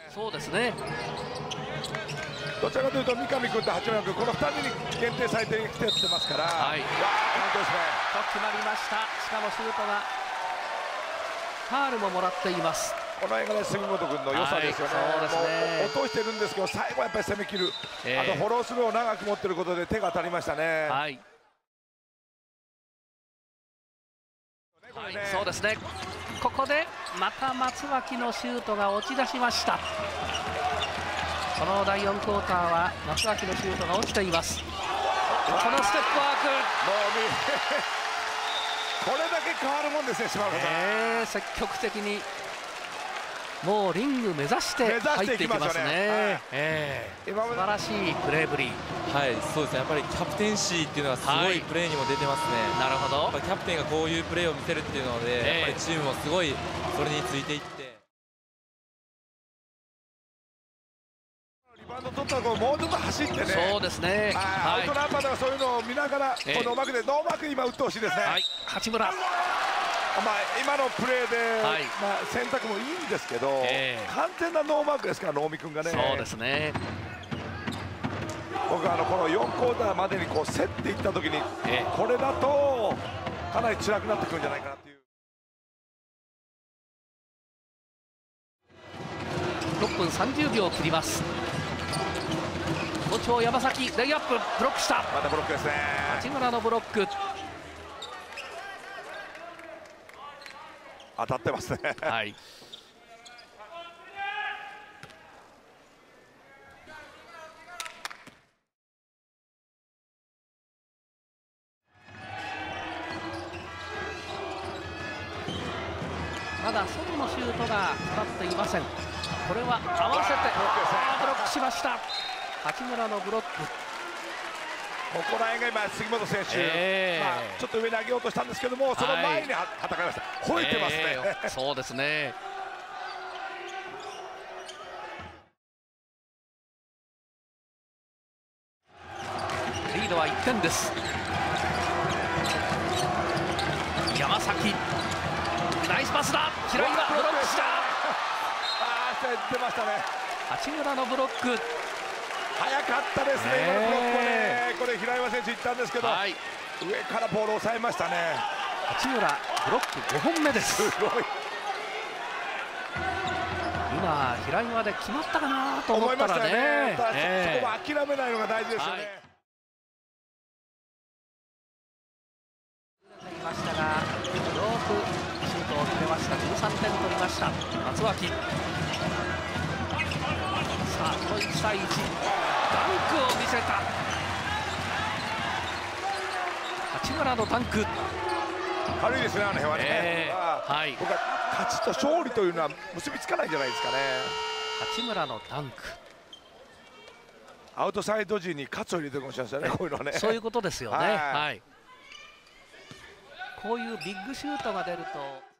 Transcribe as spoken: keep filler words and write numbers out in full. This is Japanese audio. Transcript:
そうですね。 どちらかというと三上君と八村君、このふたりに限定されてきてますから、はい、わあ、カウントですね。 と決まりました。しかもシュートがファールももらっています。 この辺がね、杉本君の良さですよね。はい、そうですね。落としてるんですけど、最後はやっぱり攻めきる、えー、あとフォロースルーを長く持ってることで手が当たりましたね。はい。 はい、そうですね。ここでまた松脇のシュートが落ち出しました。このだいよんクォーターは松脇のシュートが落ちています。このステップワーク、もうこれだけ変わるもんですね、島村さん。えー、積極的にもうリング目指して入っていきますね。素晴らしいプレーぶり。 はい、そうですね。やっぱりキャプテンシーっていうのはすごいプレーにも出てますね。 なるほど。 キャプテンがこういうプレーを見せるっていうので、えー、やっぱりチームもすごいそれについていって。 リバウンド取ったところもうちょっと走ってね。 そうですね。 アウトナンバーとかそういうのを見ながら、このうまくでノーマーク今打ってほしいですね。はい、 八村。 まあ今のプレーで、はい、まあ選択もいいんですけど、えー、完全なノーマークですから、能見君がね。 そうですね。 僕はあのこのよんクォーターまでにこう競っていったときに、えー、これだとかなり辛くなってくるんじゃないかなっていう。 ろっぷんさんじゅうびょう切ります。好調山崎、レイアップブロックした。 またブロックですね。 八村のブロック。 当たってますね。はい。 まだ外のシュートが当たっていません。これは合わせてブロックしました。八村のブロック。 ここら辺が今杉本選手、えーまあ、ちょっと上に上げようとしたんですけども、その前にはたかいました。吠えてますね。 えー、そうですね。リードはいってんです。山崎、ナイスパスだ。平井はブロックした。 ああ、出ましたね。 八村のブロック。 早かったですね、今のブロックはね。これ平岩選手いったんですけど、はい、上からボールを抑えましたね。 八村ブロックごほんめです。すごい。今平岩で決まったかなと思ったらね、ねそこは諦めないのが大事ですよね。はい、 いましたが、よくシュートを決めました。じゅうさんてん取りました松脇。さあこのいちたいいち、ダンクを見せた。八村のダンク、 軽いですね、あの辺はね。 えーはい、 僕は勝ちと勝利というのは結びつかないんじゃないですかね。 八村のダンク、 アウトサイド時に勝つを入れてるかもしれないですよね、こういうのはね。 そういうことですよね。はい、はい、こういうビッグシュートが出ると。